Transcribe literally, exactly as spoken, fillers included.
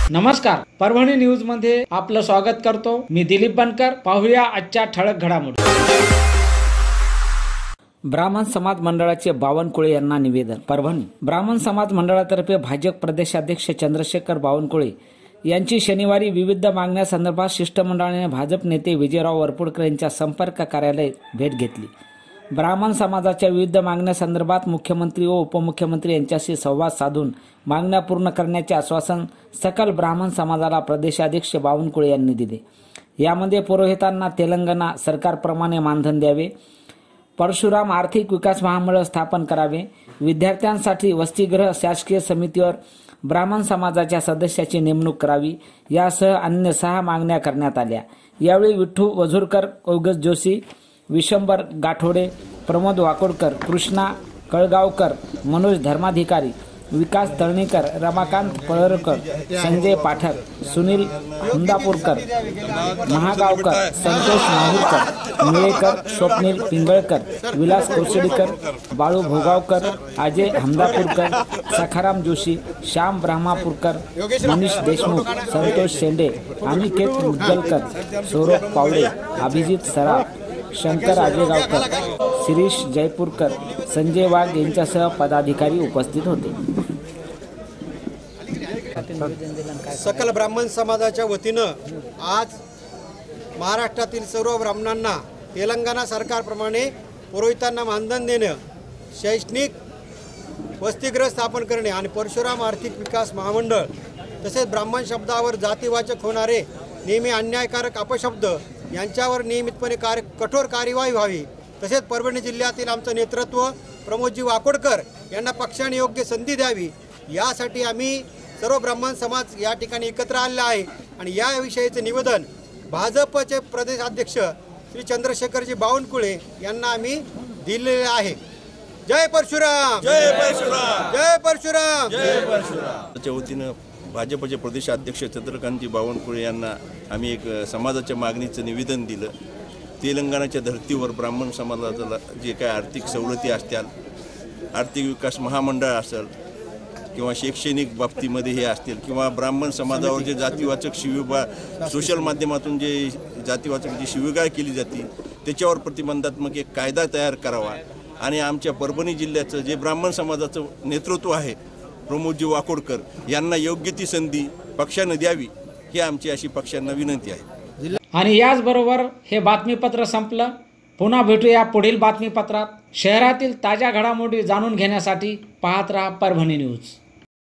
नमस्कार, परभणी न्यूज मध्ये आपलं स्वागत करतो। मी दिलीप बनकर। पाहूया आजच्या ठळक घडामोडी। ब्राह्मण समाज मंडळाचे बावनकुळे यांना निवेदन। परभणी ब्राह्मण समाज मंडळातर्फे भाजप प्रदेशाध्यक्ष चंद्रशेखर बावनकुळे यांची शनिवारी विविध मागण्यासंदर्भात शिष्टमंडळाने भाजप नेते विजयराव वरपुडकर यांच्या संपर्क कार्यालयात भेट घेतली। ब्राह्मण समाजाच्या विविध मागण्यासंदर्भात मुख्यमंत्री व उपमुख्यमंत्री यांच्याशी संवाद साधून मागण्या पूर्ण करण्याचे आश्वासन सकल ब्राह्मण समाजाला प्रदेशाध्यक्ष बावनकुळे यांनी दिले। यामध्ये पुरोहितांना तेलंगणा सरकारप्रमाणे मानधन द्यावे, परशुराम आर्थिक विकास महामंडळ स्थापन करावे, विद्यार्थ्यांसाठी वसतिगृह शासकीय समितीवर ब्राह्मण समाजाच्या सदस्याची नेमणूक करावी, यासह अन्य सहा मागण्या करण्यात आल्या। यावेळी विठ्ठू वझुरकर, ओगस जोशी, विशंबर गाठोडे, प्रमोद वाकोडकर, कृष्णा कळगावकर, मनोज धर्माधिकारी, विकास तळणीकर, रमाकांत पळरकर, संजय पाठक, सुनील हमदापूरकर, महागावकर, संतोष माहूरकर, निळेकर, स्वप्नील पिंगळकर, विलास कोसडीकर, बाळू भोगावकर, अजय हमदापूरकर, सखाराम जोशी, श्याम ब्रह्मापूरकर, मनीष देशमुख, संतोष शेंडे, अनिकेत मुद्गलकर, सौरभ पावडे, अभिजित सराफ, शंकर आजेगावकर, शिरीष जयपूरकर, संजय वाघ यांच्यासह पदाधिकारी उपस्थित होते। सकल ब्राह्मण समाजाच्या वतीनं आज महाराष्ट्रातील सर्व ब्राह्मणांना तेलंगणा सरकारप्रमाणे पुरोहितांना मानधन देणं, शैक्षणिक वसतिगृह स्थापन करणे आणि परशुराम आर्थिक विकास महामंडळ तसेच ब्राह्मण शब्दावर जातीवाचक होणारे नेहमी अन्यायकारक अपशब्द यांच्यावर नियमितपणे कार्य कठोर कार्यवाही व्हावी। तसेच परभणी जिल्ह्यातील आमचं नेतृत्व प्रमोदजी वाकोडकर यांना पक्षाने योग्य संधी द्यावी, यासाठी आम्ही सर्व ब्राह्मण समाज या ठिकाणी एकत्र आलेला आहे आणि याविषयीचे निवेदन भाजपचे प्रदेशाध्यक्ष श्री चंद्रशेखरजी बावनकुळे यांना आम्ही दिलेले आहे। जय परशुराम, जय परशुराम, जय परशुराम, जय परशुराम। च्या वतीनं भाजपचे प्रदेशाध्यक्ष चंद्रकांतजी बावनकुळे यांना आम्ही एक समाजाच्या मागणीचं निवेदन दिलं। तेलंगणाच्या धर्तीवर ब्राह्मण समाजाला जे काय आर्थिक सवलती असतील, आर्थिक विकास महामंडळ असेल किंवा शैक्षणिक बाबतीमध्ये हे असतील किंवा ब्राह्मण समाजावर जे जातीवाचक शिवीबा सोशल माध्यमातून जे जातीवाचक जी शिवीगाळ केली जाते त्याच्यावर प्रतिबंधात्मक एक कायदा तयार करावा आणि आमच्या परभणी जिल्ह्याचं जे ब्राह्मण समाजाचं नेतृत्व आहे प्रमोदजी वाकोडकर यांना योग्य ती संधी पक्षाने द्यावी, ही आमची अशी पक्षांना विनंती आहे। आणि याचबरोबर हे बातमीपत्र संपलं। पुन्हा भेटूया पुढील बातमीपत्रात। शहरातील ताज्या घडामोडी जाणून घेण्यासाठी पाहत रहा परभणी न्यूज।